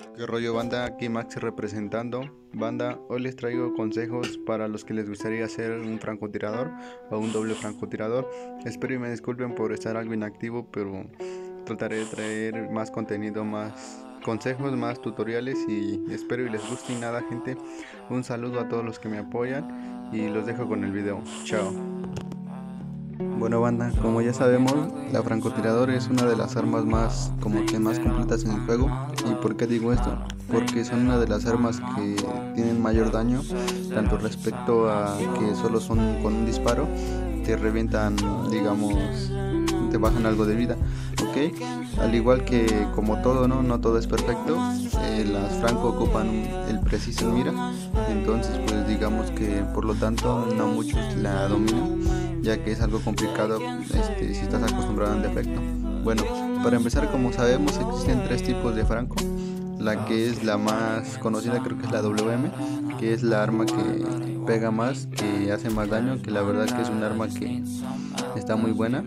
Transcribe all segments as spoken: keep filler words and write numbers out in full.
¿Qué rollo, banda? Aquí Max representando. Banda, hoy les traigo consejos para los que les gustaría ser un francotirador o un doble francotirador. Espero y me disculpen por estar algo inactivo, pero trataré de traer más contenido, más consejos, más tutoriales y espero y les guste. Y nada, gente, un saludo a todos los que me apoyan y los dejo con el video. Chao. Bueno, banda, como ya sabemos, la francotirador es una de las armas más como que más completas en el juego. ¿Y por qué digo esto? Porque son una de las armas que tienen mayor daño, tanto respecto a que solo son con un disparo, te revientan, digamos, te bajan algo de vida, ¿ok? Al igual que como todo, no, no todo es perfecto, eh, las franco ocupan el preciso en mira, entonces pues digamos que por lo tanto no muchos la dominan, ya que es algo complicado este, si estás acostumbrado a un defecto. Bueno, para empezar, como sabemos, existen tres tipos de franco. La que es la más conocida creo que es la W M, que es la arma que pega más, que hace más daño, que la verdad que es un arma que está muy buena.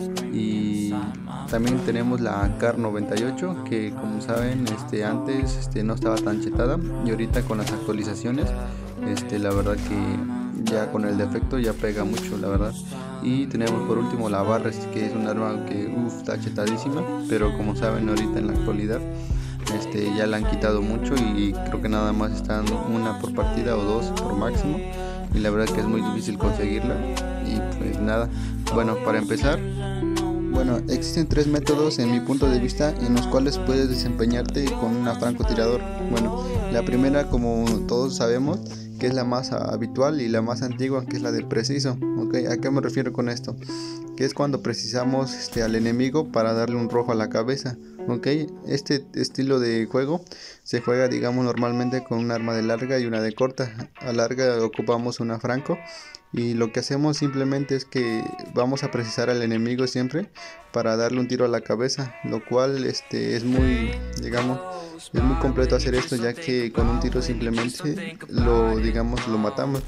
Y también tenemos la Kar noventa y ocho, que como saben este, antes este, no estaba tan chetada, y ahorita con las actualizaciones este, la verdad que ya con el defecto ya pega mucho, la verdad. Y tenemos por último la Barres, que es un arma que uff, está chetadísima, pero como saben ahorita en la actualidad este, ya la han quitado mucho y creo que nada más están una por partida o dos por máximo, y la verdad que es muy difícil conseguirla. Y pues nada, bueno, para empezar, bueno, existen tres métodos en mi punto de vista en los cuales puedes desempeñarte con una francotirador. Bueno, la primera, como todos sabemos, que es la más habitual y la más antigua, que es la de preciso. ¿Okay? ¿A qué me refiero con esto? Que es cuando precisamos este, al enemigo para darle un rojo a la cabeza. ¿Okay? Este estilo de juego se juega, digamos, normalmente con un arma de larga y una de corta. A larga ocupamos una franco, y lo que hacemos simplemente es que vamos a precisar al enemigo siempre para darle un tiro a la cabeza, lo cual este, es muy, digamos, es muy completo hacer esto, ya que con un tiro simplemente lo, digamos, lo matamos.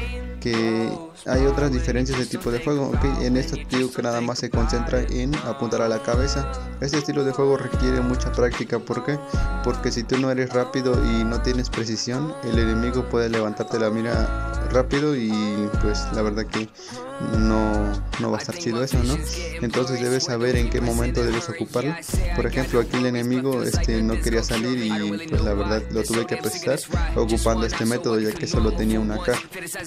Que hay otras diferencias de tipo de juego, ¿okay? En esto digo que nada más se concentra en apuntar a la cabeza. Este estilo de juego requiere mucha práctica. ¿Por qué? Porque si tú no eres rápido y no tienes precisión, el enemigo puede levantarte la mira rápido y pues la verdad que no, no va a estar chido eso, ¿no? Entonces debes saber en qué momento debes ocuparlo. Por ejemplo, aquí el enemigo este, no quería salir y pues la verdad lo tuve que precisar ocupando este método, ya que solo tenía una K.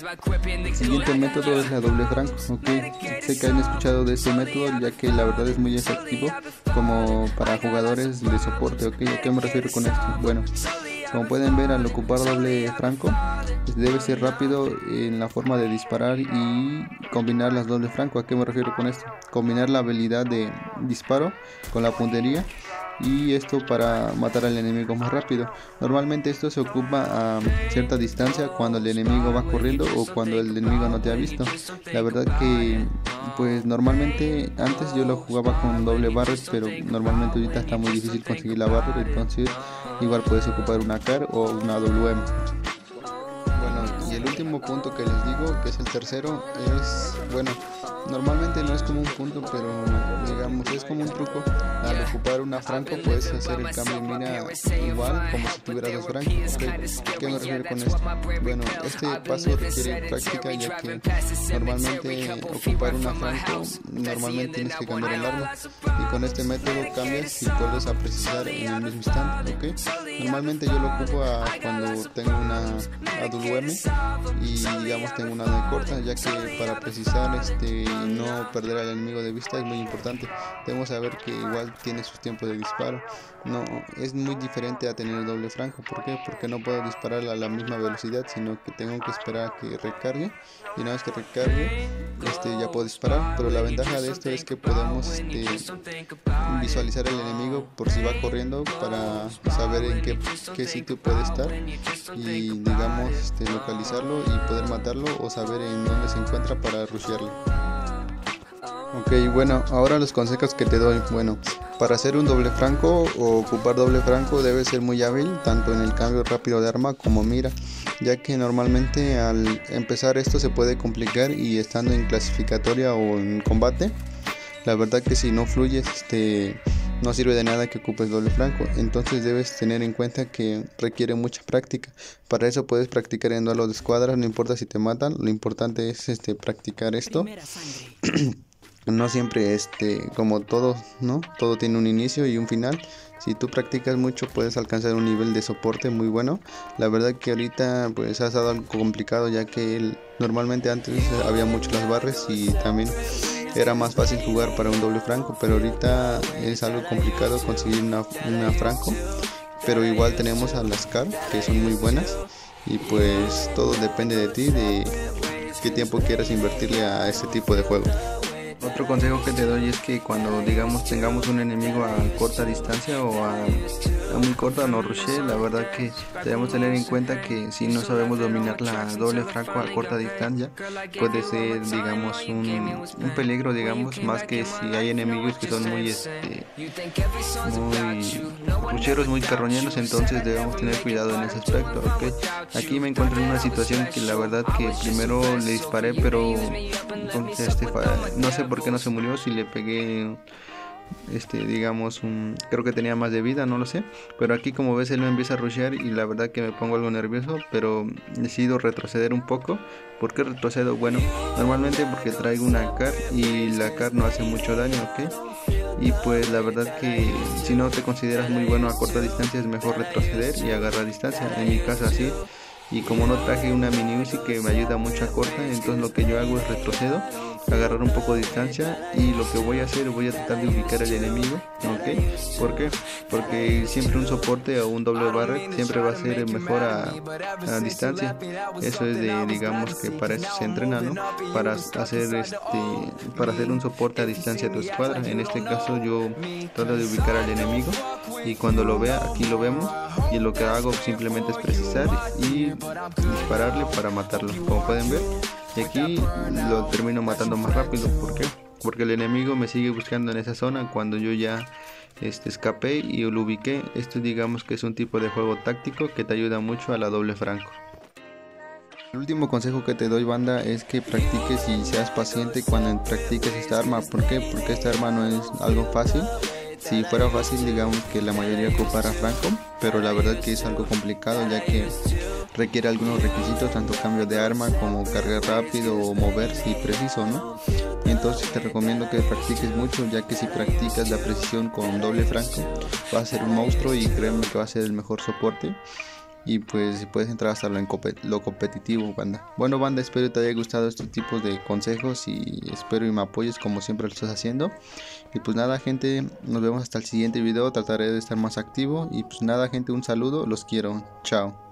El siguiente método es la doble franco, ¿okay? Sé que han escuchado de este método, ya que la verdad es muy efectivo como para jugadores de soporte, ¿ok? ¿A qué me refiero con esto? Bueno, como pueden ver, al ocupar doble franco debe ser rápido en la forma de disparar y combinar las doble franco. ¿A qué me refiero con esto? Combinar la habilidad de disparo con la puntería, y esto para matar al enemigo más rápido. Normalmente esto se ocupa a cierta distancia, cuando el enemigo va corriendo o cuando el enemigo no te ha visto. La verdad que pues normalmente antes yo lo jugaba con doble barret, pero normalmente ahorita está muy difícil conseguir la barret, entonces igual puedes ocupar una Kar o una W M. Bueno, y el último punto que les digo, que es el tercero, es, bueno, normalmente no es como un punto, pero digamos es como un truco. Al ocupar una franco puedes hacer el cambio de mira igual como si tuvieras dos francos. ¿Okay? ¿Qué me refiero con esto? Bueno, este paso requiere práctica, ya que normalmente ocupar una franco normalmente tienes que cambiar el arma, y con este método cambias y vuelves a precisar en el mismo instante. ¿Okay? Normalmente yo lo ocupo a cuando tengo una A W M y digamos tengo una de corta, ya que para precisar este y no perder al enemigo de vista es muy importante. Debemos saber que igual tiene sus tiempos de disparo. No es muy diferente a tener doble franco. ¿Por qué? Porque no puedo disparar a la misma velocidad, sino que tengo que esperar a que recargue, y una vez que recargue este, ya puedo disparar. Pero la ventaja de esto es que podemos este, visualizar al enemigo por si va corriendo, para saber en qué, qué sitio puede estar y digamos este, localizarlo y poder matarlo, o saber en dónde se encuentra para rushearlo. Ok, bueno, ahora los consejos que te doy. Bueno, para hacer un doble franco o ocupar doble franco debes ser muy hábil tanto en el cambio rápido de arma como mira, ya que normalmente al empezar esto se puede complicar, y estando en clasificatoria o en combate, la verdad que si no fluyes este no sirve de nada que ocupes doble franco. Entonces debes tener en cuenta que requiere mucha práctica. Para eso puedes practicar en duelo de escuadras, no importa si te matan, lo importante es este practicar esto. No siempre este como todo, ¿no? Todo tiene un inicio y un final. Si tú practicas mucho puedes alcanzar un nivel de soporte muy bueno. La verdad que ahorita pues ha estado algo complicado, ya que él, normalmente antes había mucho las barras y también era más fácil jugar para un doble franco, pero ahorita es algo complicado conseguir una, una franco. Pero igual tenemos a las car, que son muy buenas, y pues todo depende de ti, de qué tiempo quieras invertirle a este tipo de juego. Otro consejo que te doy es que cuando digamos tengamos un enemigo a corta distancia o a, a muy corta, no rushe, la verdad que debemos tener en cuenta que si no sabemos dominar la doble franco a corta distancia, puede ser digamos un, un peligro, digamos, más que si hay enemigos que son muy este muy rusheros, muy carroñeros. Entonces debemos tener cuidado en ese aspecto, ¿ok? Aquí me encuentro en una situación que la verdad que primero le disparé, pero este, no sé por qué no se murió, si le pegué este digamos un, creo que tenía más de vida, no lo sé, pero aquí como ves él me empieza a rushear y la verdad que me pongo algo nervioso, pero decido retroceder un poco. ¿Por qué retrocedo? Bueno, normalmente porque traigo una car y la car no hace mucho daño, ¿ok? Y pues la verdad que si no te consideras muy bueno a corta distancia es mejor retroceder y agarrar distancia, en mi caso así. Y como no traje una mini Uzi que me ayuda mucho a corta, entonces lo que yo hago es retrocedo, agarrar un poco de distancia, y lo que voy a hacer, voy a tratar de ubicar al enemigo, ¿ok? ¿Por qué? Porque siempre un soporte o un doble barret siempre va a ser mejor a, a distancia. Eso es de, digamos que para eso se entrena, ¿no? Para hacer este, para hacer un soporte a distancia a tu escuadra. En este caso yo trato de ubicar al enemigo y cuando lo vea, aquí lo vemos, y lo que hago simplemente es precisar y dispararle para matarlo, como pueden ver. Y aquí lo termino matando más rápido. ¿Por qué? Porque el enemigo me sigue buscando en esa zona cuando yo ya este, escapé y lo ubiqué. Esto digamos que es un tipo de juego táctico que te ayuda mucho a la doble franco. El último consejo que te doy, banda, es que practiques y seas paciente cuando practiques esta arma. ¿Por qué? Porque esta arma no es algo fácil. Si fuera fácil, digamos que la mayoría ocupara franco, pero la verdad que es algo complicado, ya que requiere algunos requisitos, tanto cambio de arma como cargar rápido o moverse y preciso, ¿no? Entonces te recomiendo que practiques mucho, ya que si practicas la precisión con doble franco va a ser un monstruo y créeme que va a ser el mejor soporte. Y pues puedes entrar hasta lo, lo competitivo, banda. Bueno, banda, espero te haya gustado estos tipos de consejos y espero y me apoyes como siempre lo estás haciendo. Y pues nada, gente, nos vemos hasta el siguiente video. Trataré de estar más activo. Y pues nada, gente, un saludo, los quiero, chao.